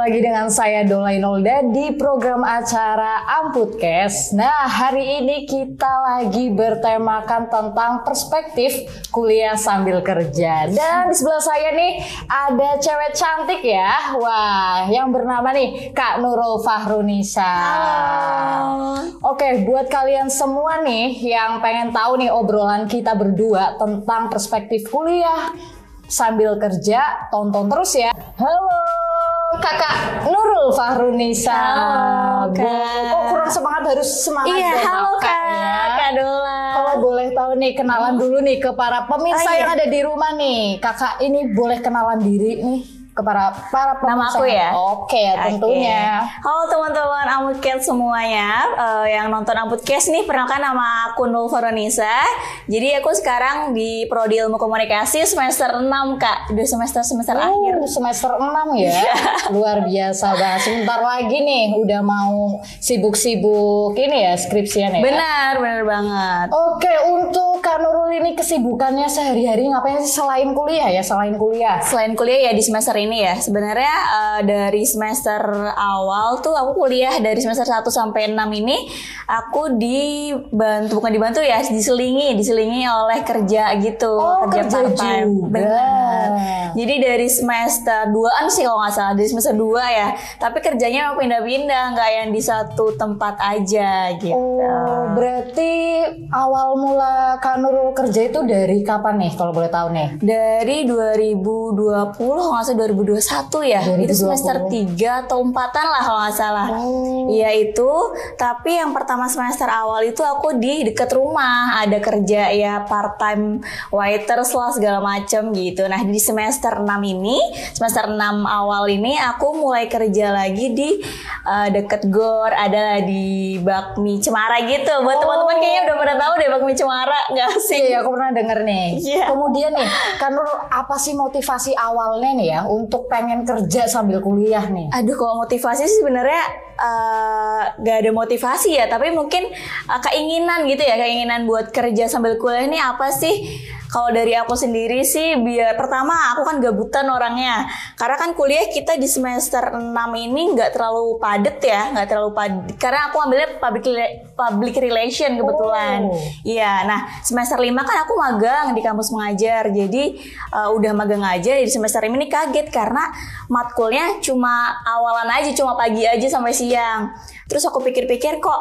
lagi dengan saya Dolai Nolda di program acara Amputcast. Nah, hari ini kita lagi bertemakan tentang perspektif kuliah sambil kerja. Dan di sebelah saya nih ada cewek cantik ya. Wah, yang bernama nih Kak Nurul Fahrunisa. Halo. Oke, buat kalian semua nih yang pengen tahu nih obrolan kita berdua tentang perspektif kuliah sambil kerja, tonton terus ya. Halo Kakak Nurul Fahrunisa. Halo, Kak. Kok kurang semangat, harus semangat Iya, dong, halo Kak, Kak, ya. Kak Dola. Kalau boleh tahu nih, kenalan dulu nih ke para pemirsa Oh, iya. yang ada di rumah nih. Kakak ini boleh kenalan diri nih ke para pemirsa. Nama aku ya? Oke, tentunya. Halo teman-teman Amputcast semuanya, yang nonton Amputcast nih, perkenalkan nama aku Nurul Fahrunisa. Jadi aku sekarang di Prodi Ilmu Komunikasi semester 6 Kak, udah semester akhir. Semester 6 ya. Luar biasa banget. Sebentar lagi nih udah mau sibuk-sibuk ini ya, skripsian ya. Benar banget. Oke, untuk Kak Nurul ini kesibukannya sehari-hari ngapain sih selain kuliah ya? Selain Kuliah ya di semester ini ya. Sebenarnya dari semester awal tuh aku kuliah dari semester 1 sampai 6 ini aku bukan dibantu ya, diselingi oleh kerja gitu, kerja part-time. juga. Benar. Jadi dari semester 2-an sih kalau nggak salah, dari semester 2 ya. Tapi kerjanya memang pindah-pindah, nggak yang di satu tempat aja gitu. Oh, berarti awal mula Kak Nurul kerja itu dari kapan nih kalau boleh tahu nih? Dari 2020 kalau nggak salah 2021 ya. 2020. Itu semester 3 atau 4-an lah kalau nggak salah. Iya itu. Tapi yang pertama semester awal itu aku di deket rumah, ada kerja ya part time waiters lah segala macem gitu. Nah di semester 6 ini, semester 6 awal ini aku mulai kerja lagi di deket GOR, ada di Bakmi Cemara gitu. Buat teman-teman kayaknya udah pada tahu deh Bakmi Cemara nggak sih? Iya, aku pernah denger nih. Iya. Kemudian nih, Kak Nurul apa sih motivasi awalnya nih ya untuk pengen kerja sambil kuliah nih? Aduh, kalau motivasi sih sebenarnya gak ada motivasi ya, tapi mungkin keinginan gitu ya, keinginan buat kerja sambil kuliah ini apa sih? Kalau dari aku sendiri sih, biar pertama aku kan gabutan orangnya, karena kan kuliah kita di semester 6 ini nggak terlalu padet ya, karena aku ambilnya public relation kebetulan. Iya, nah semester 5 kan aku magang di kampus mengajar, jadi udah magang aja di semester ini kaget karena matkulnya cuma awalan aja, cuma pagi aja sampai siang. Terus aku pikir-pikir kok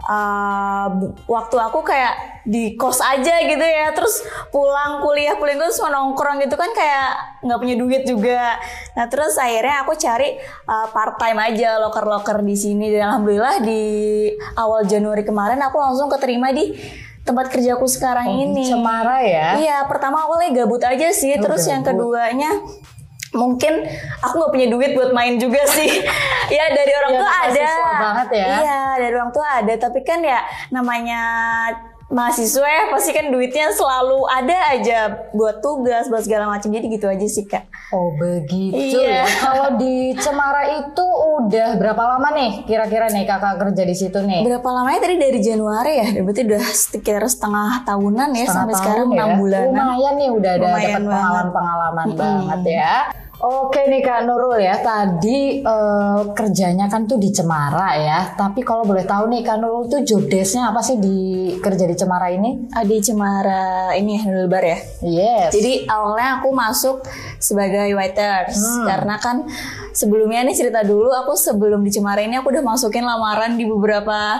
waktu aku kayak di kos aja gitu ya, terus pulang kuliah terus nongkrong gitu kan kayak nggak punya duit juga. Nah terus akhirnya aku cari part time aja, loker di sini, dan alhamdulillah di awal Januari kemarin aku langsung keterima di tempat kerjaku sekarang ini. Di Cemara ya? Iya, pertama awalnya gabut aja sih, terus yang keduanya mungkin aku nggak punya duit buat main juga sih. Ya dari orang tua ada. Banget ya. Iya, dari orang tua ada, tapi kan ya namanya mahasiswa ya, pasti kan duitnya selalu ada aja buat tugas, buat segala macam. Jadi gitu aja sih Kak. Oh begitu ya. Iya. Kalau di Cemara itu udah berapa lama nih kira-kira nih kakak kerja di situ nih? Berapa lamanya tadi, dari Januari ya? Berarti udah sekitar setengah tahunan ya, sampai sekarang 6 bulanan. Lumayan nih, udah ada dapat Lumayan pengalaman banget ya. Oke nih Kak Nurul ya, tadi kerjanya kan tuh di Cemara ya. Tapi kalau boleh tahu nih Kak Nurul tuh job desk-nya apa sih di kerja di Cemara ini? Di Cemara ini ya, Nurul Bar ya. Yes. Jadi awalnya aku masuk sebagai waiters karena kan sebelumnya nih cerita dulu, aku sebelum di Cemara ini aku udah masukin lamaran di beberapa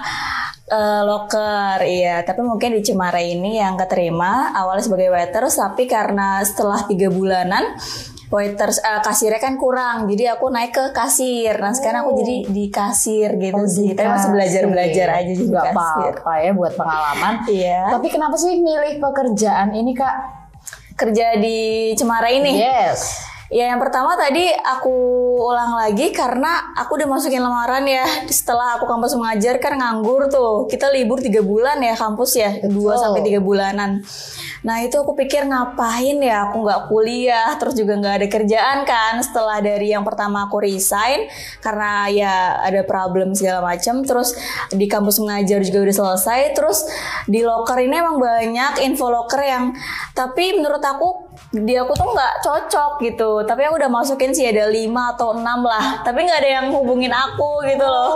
loker, iya. Tapi mungkin di Cemara ini yang keterima awalnya sebagai waiters, tapi karena setelah 3 bulanan waiters kasirnya kan kurang, jadi aku naik ke kasir. Nah sekarang aku jadi di kasir gitu sih. Tapi masih belajar aja di Gak kasir. apa-apa ya buat pengalaman. Iya. Tapi kenapa sih milih pekerjaan ini Kak? Kerja di Cemara ini? Yes. Ya yang pertama tadi aku ulang lagi karena aku udah masukin lamaran ya. Setelah aku kampus mengajar kan nganggur tuh. Kita libur 3 bulan ya kampus ya, 2 sampai 3 bulanan. Nah itu aku pikir ngapain ya aku nggak kuliah, terus juga nggak ada kerjaan kan. Setelah dari yang pertama aku resign karena ya ada problem segala macam. Terus di kampus mengajar juga udah selesai. Terus di loker ini emang banyak info loker yang, tapi menurut aku di aku tuh nggak cocok gitu. Tapi aku udah masukin sih ada 5 atau 6 lah. Tapi nggak ada yang hubungin aku gitu loh.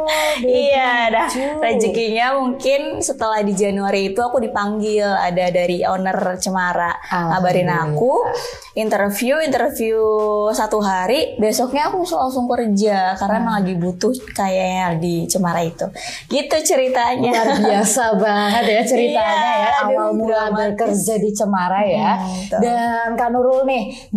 Iya, dah rezekinya mungkin setelah di Januari itu aku dipanggil, ada dari owner Cemara ngabarin aku interview 1 hari, besoknya aku langsung kerja karena emang lagi butuh kayaknya di Cemara itu. Gitu ceritanya. Luar biasa banget ya ceritanya ya, awal mula bekerja di Cemara ya. Dan Kak Nurul nih,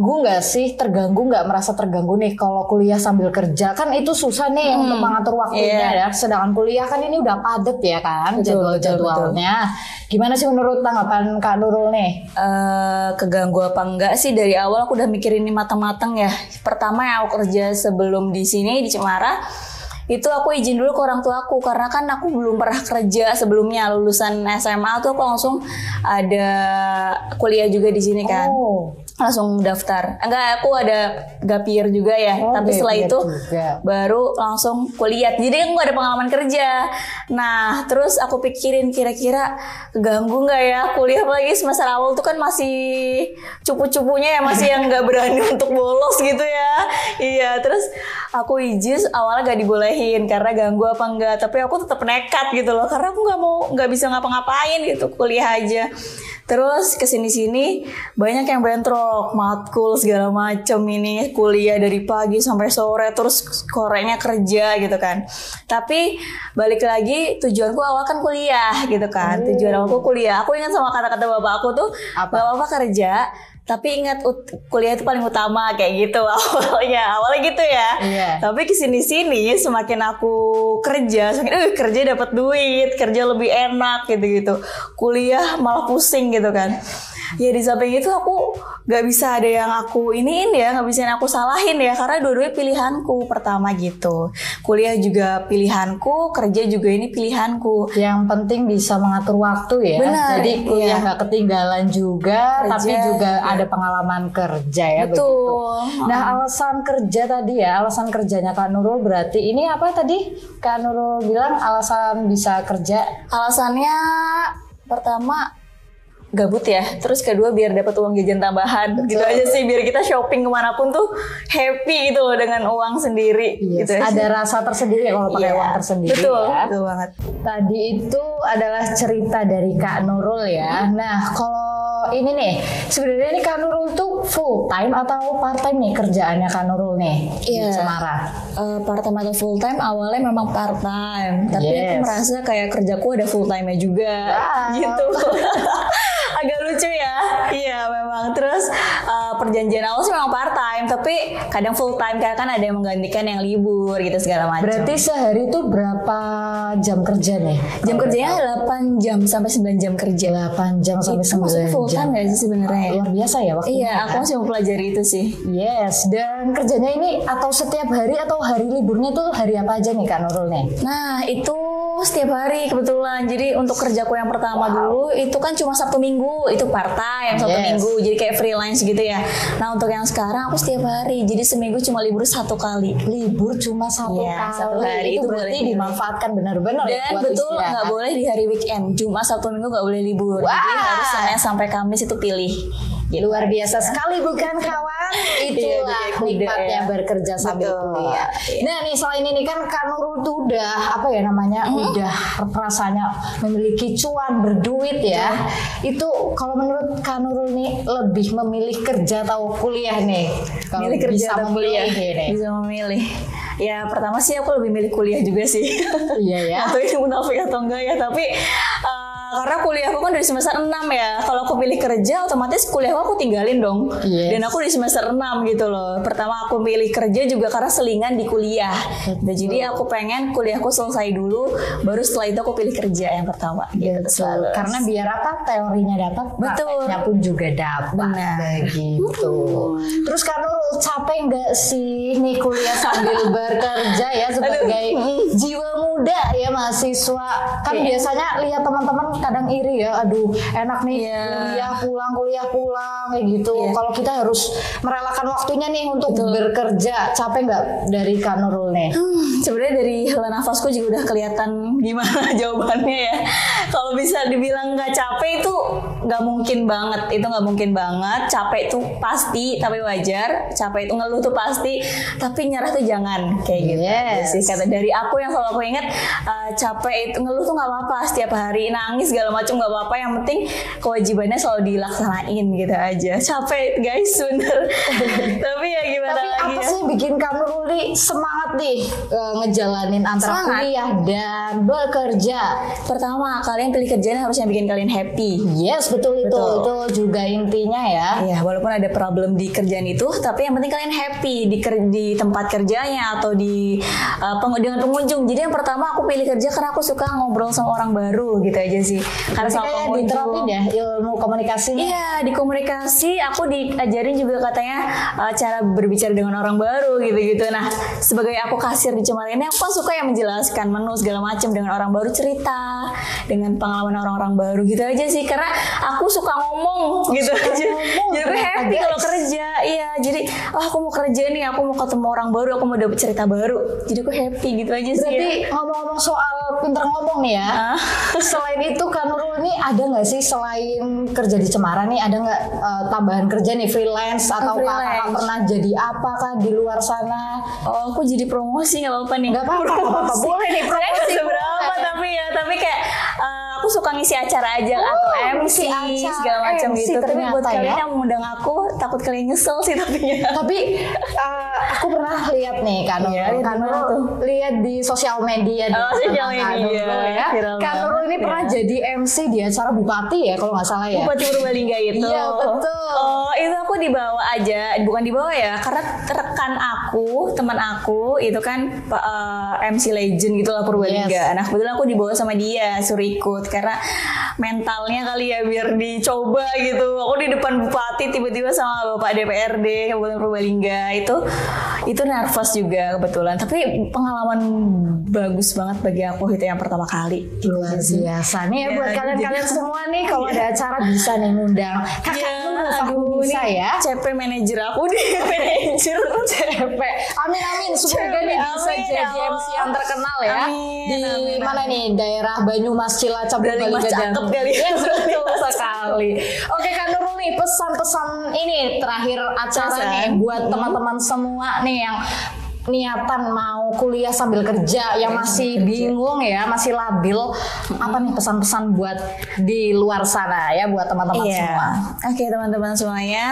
terganggu nggak, merasa terganggu nih kalau kuliah sambil kerja? Kan itu susah nih untuk mengatur waktunya ya. Sedangkan kuliah kan ini udah padat ya kan jadwalnya. Gimana sih menurut tanggapan Kak Nurul nih? Keganggu apa enggak sih, dari awal aku udah mikirin ini matang-matang ya. Pertama yang aku kerja sebelum di sini di Cemara, itu aku izin dulu ke orang tua aku karena kan aku belum pernah kerja sebelumnya. Lulusan SMA tuh aku langsung ada kuliah juga di sini kan. Langsung daftar. Enggak, aku ada gap year juga ya. Tapi setelah itu baru langsung kuliah. Jadi aku gak ada pengalaman kerja. Nah, terus aku pikirin kira-kira keganggu nggak ya kuliah, apalagi semester awal tuh kan masih cupu-cupunya ya, masih yang nggak berani untuk bolos gitu ya. Iya, terus aku izin awalnya gak dibolehin karena ganggu apa enggak. Tapi aku tetap nekat gitu loh, karena aku nggak bisa ngapa-ngapain gitu, kuliah aja. Terus kesini-sini banyak yang bentrok, matkul segala macem, ini kuliah dari pagi sampai sore, terus korenya kerja gitu kan. Tapi balik lagi, tujuanku awal kan kuliah gitu kan. Tujuan awalku kuliah. Aku ingat sama kata-kata bapak aku tuh, bapak kerja, tapi ingat kuliah itu paling utama kayak gitu awalnya gitu ya. Tapi kesini-sini semakin aku kerja, semakin kerja dapat duit, kerja lebih enak gitu. Kuliah malah pusing gitu kan. Ya di samping itu aku gak bisa ada yang aku iniin ya, gak bisa yang aku salahin ya, karena dua-duanya pilihanku pertama gitu. Kuliah juga pilihanku, kerja juga ini pilihanku. Yang penting bisa mengatur waktu ya. Benar, jadi kuliah gak ketinggalan juga, kerja, tapi juga ada pengalaman kerja ya. Betul. Begitu. Nah, alasan kerja tadi ya, alasan kerjanya Kak Nurul berarti ini apa tadi? Kak Nurul bilang alasan bisa kerja. Alasannya pertama gabut ya, terus kedua biar dapat uang jajan tambahan. Betul. Gitu aja sih, biar kita shopping kemanapun tuh happy gitu loh dengan uang sendiri. Gitu ada rasa tersendiri kalau pakai uang tersendiri. Betul, ya. betul banget. Tadi itu adalah cerita dari Kak Nurul ya. Nah, kalau ini nih, sebenarnya ini Kak Nurul tuh full time atau part time nih kerjaannya Kak Nurul nih di Cemara? Part time atau full time? Awalnya memang part time, tapi aku merasa kayak kerjaku ada full time-nya juga. Gitu. Agak lucu ya. Iya memang. Terus perjanjian awal sih memang part time, tapi kadang full time karena kan ada yang menggantikan yang libur gitu segala macam. Berarti sehari itu berapa jam kerja nih? Jam kerjanya 8 jam sampai 9 jam kerja. 8 jam sampai 9 jam. Full time gak sih sebenarnya? Luar biasa ya waktunya. Iya, aku masih mempelajari itu sih. Yes, dan kerjanya ini atau setiap hari atau hari liburnya tuh hari apa aja nih Kak Nurul nih? Nah, itu setiap hari kebetulan. Jadi untuk kerjaku yang pertama dulu itu kan cuma Sabtu Minggu, itu part time Sabtu Minggu, jadi kayak freelance gitu ya. Nah untuk yang sekarang aku setiap hari, jadi seminggu cuma libur 1 kali. Libur cuma 1 kali. 1 hari itu berarti dimanfaatkan benar-benar. Dan betul nggak boleh di hari weekend, cuma Sabtu Minggu nggak boleh libur. Jadi harus Senin sampai Kamis itu pilih. Gitu. Luar biasa sekali bukan kawan? Itulah nikmatnya bekerja sambil kuliah. Nah nih selain ini kan Kak Nurul tuh udah apa ya namanya, udah rasanya memiliki cuan, berduit ya. Itu kalau menurut Kak Nurul nih lebih memilih kerja atau kuliah nih? Kalau milih kerja bisa atau kuliah? Bisa memilih. Ya pertama sih aku lebih milih kuliah juga sih. Iya ya. Atau ini munafik atau enggak ya, tapi karena kuliahku kan dari semester 6 ya. Kalau aku pilih kerja otomatis kuliahku aku tinggalin dong. Dan aku di semester 6 gitu loh. Pertama aku pilih kerja juga karena selingan di kuliah. Dan jadi aku pengen kuliahku selesai dulu, baru setelah itu aku pilih kerja yang pertama gitu. Karena biar apa, teorinya dapat, prakteknya pun juga dapat. Begitu. Terus Kak Nurul capek nggak sih nih kuliah sambil bekerja ya sebagai jiwa muda ya, mahasiswa? Kan biasanya lihat teman-teman kadang iri ya, aduh enak nih kuliah pulang kayak gitu. Kalau kita harus merelakan waktunya nih untuk bekerja, capek nggak dari Kak Nurul nih? Sebenarnya dari hela nafasku juga udah kelihatan gimana jawabannya ya. Kalau bisa dibilang nggak capek itu nggak mungkin banget, capek itu pasti tapi wajar, capek itu ngeluh tuh pasti, tapi nyerah tuh jangan kayak gitu. Sih kata dari aku yang selalu aku ingat, capek itu ngeluh tuh nggak apa-apa, setiap hari nangis segala macam nggak apa-apa, yang penting kewajibannya selalu dilaksanain gitu aja. Capek guys bener. Tapi ya gimana tapi lagi apa sih bikin kamu Ruli semangat nih ngejalanin antara kuliah dan bekerja? Pertama, kalian pilih kerjaan harusnya bikin kalian happy. Yes, betul. Itu juga intinya ya. Iya, walaupun ada problem di kerjaan itu, tapi yang penting kalian happy di tempat kerjanya atau dengan pengunjung. Jadi yang pertama aku pilih kerja karena aku suka ngobrol sama orang baru gitu aja sih. Karena sama pengunjung. Diterapin ya ilmu komunikasinya. Iya, di komunikasi aku diajarin juga katanya cara berbicara dengan orang baru gitu-gitu. Nah, sebagai aku kasir di Cemara ini, aku kan suka yang menjelaskan menu segala macam dengan orang baru, cerita dengan pengalaman orang-orang baru gitu aja sih. Karena aku suka ngomong gitu aja. Jadi aku happy kalau kerja. Iya, jadi aku mau kerja nih, aku mau ketemu orang baru, aku mau dapet cerita baru. Jadi aku happy gitu aja sih. Berarti ngomong-ngomong soal pinter ngomong nih ya. Selain itu Kak Nurul ini ada nggak sih selain kerja di Cemara nih, ada nggak tambahan kerja nih freelance atau kakak pernah jadi apakah di luar sana? Oh, aku jadi promosi nggak apa-apa nih. Nggak apa-apa, boleh nih promosi. Seberapa tapi kayak aku suka ngisi acara aja atau MC segala macam gitu. Tapi buat kalian yang mengundang aku, takut kalian nyesel sih tapinya. Tapi aku pernah lihat nih Kak Nurul, lihat di sosial media ya. Kak Nurul ini pernah jadi MC di acara Bupati ya kalau nggak salah ya. Bupati Purbalingga itu. Iya betul. Oh itu aku dibawa aja, bukan dibawa ya, karena rekan aku, teman aku itu kan MC legend gitulah Purbalingga. Nah kebetulan aku dibawa sama dia, suruh ikut karena mentalnya kali ya biar dicoba gitu. Aku di depan bupati tiba-tiba sama bapak DPRD Kabupaten Purbalingga itu nervous juga kebetulan. Tapi pengalaman bagus banget bagi aku itu yang pertama kali. Luar biasa nih ya buat kalian-kalian semua nih kalau ada acara bisa nih ngundang kakak dulu bisa ya. CP manajer aku di manajer CP. Amin semoga nih bisa jadi MC yang terkenal ya. Di mana nih daerah Banyumas Cilacap Purbalingga cakep kali. Ya betul sekali. Oke Kak Nurul nih pesan-pesan ini terakhir acara nih buat teman-teman semua nih yang niatan mau kuliah sambil kerja yang masih bingung ya, masih labil, apa nih pesan-pesan buat di luar sana ya buat teman-teman semua? Oke teman-teman semuanya,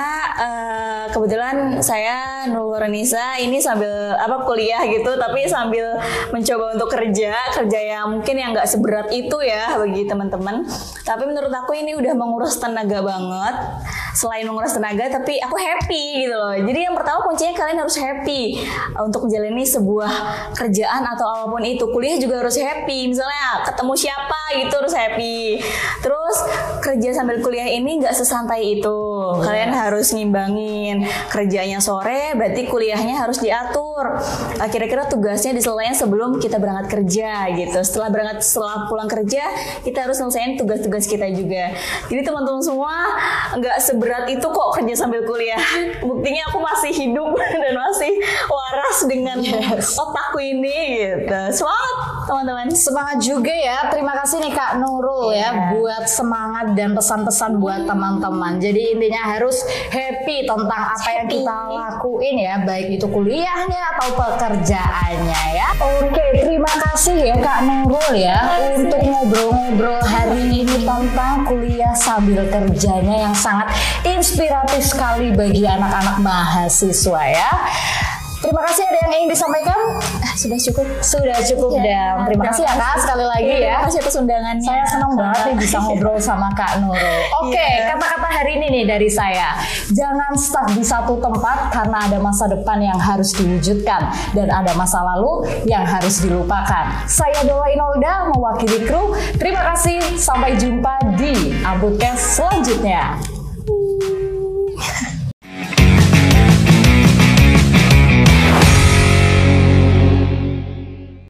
kebetulan saya Nurul Ranisa ini sambil kuliah gitu, tapi sambil mencoba untuk kerja yang mungkin yang nggak seberat itu ya bagi teman-teman. Tapi menurut aku ini udah menguras tenaga banget. Selain menguras tenaga, tapi aku happy gitu loh. Jadi yang pertama kuncinya kalian harus happy untuk menjalani sebuah kerjaan atau apapun itu. Kuliah juga harus happy. Misalnya ketemu siapa gitu harus happy. Terus kerja sambil kuliah ini nggak sesantai itu. Kalian harus ngimbangin. Kerjanya sore, berarti kuliahnya harus diatur. Kira-kira tugasnya diselesaikan sebelum kita berangkat kerja gitu. Setelah pulang kerja, kita harus selesaiin tugas-tugas kita juga. Jadi teman-teman semua nggak seberat itu kok kerja sambil kuliah. Buktinya aku masih hidup dan masih waras dengan otakku ini gitu. Semangat teman-teman. Semangat juga ya. Terima kasih nih Kak Nurul ya buat semangat dan pesan-pesan buat teman-teman. Jadi intinya harus happy tentang apa yang kita lakuin ya, baik itu kuliahnya atau pekerjaannya ya. Oke, terima kasih ya Kak Nurul ya untuk ngobrol-ngobrol hari ini tentang kuliah sambil kerjanya yang sangat inspiratif sekali bagi anak-anak mahasiswa ya. Terima kasih, ada yang ingin disampaikan? Sudah cukup dan terima kasih ya Kak sekali lagi ya. Terima kasih atas undangannya. Saya senang banget nih bisa ngobrol sama Kak Nurul. Oke, kata-kata hari ini nih dari saya. Jangan stuck di satu tempat karena ada masa depan yang harus diwujudkan dan ada masa lalu yang harus dilupakan. Saya Dola Inolda mewakili kru. Terima kasih, sampai jumpa di Amputcast selanjutnya.